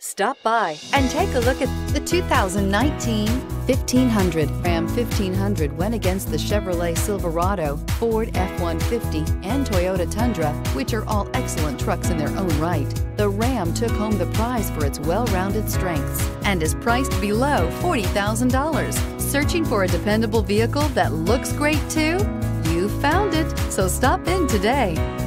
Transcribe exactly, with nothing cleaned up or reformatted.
Stop by and take a look at the two thousand nineteen fifteen hundred. Ram fifteen hundred went against the Chevrolet Silverado, Ford F one fifty, and Toyota Tundra, which are all excellent trucks in their own right. The Ram took home the prize for its well-rounded strengths and is priced below forty thousand dollars. Searching for a dependable vehicle that looks great too? You found it, so stop in today.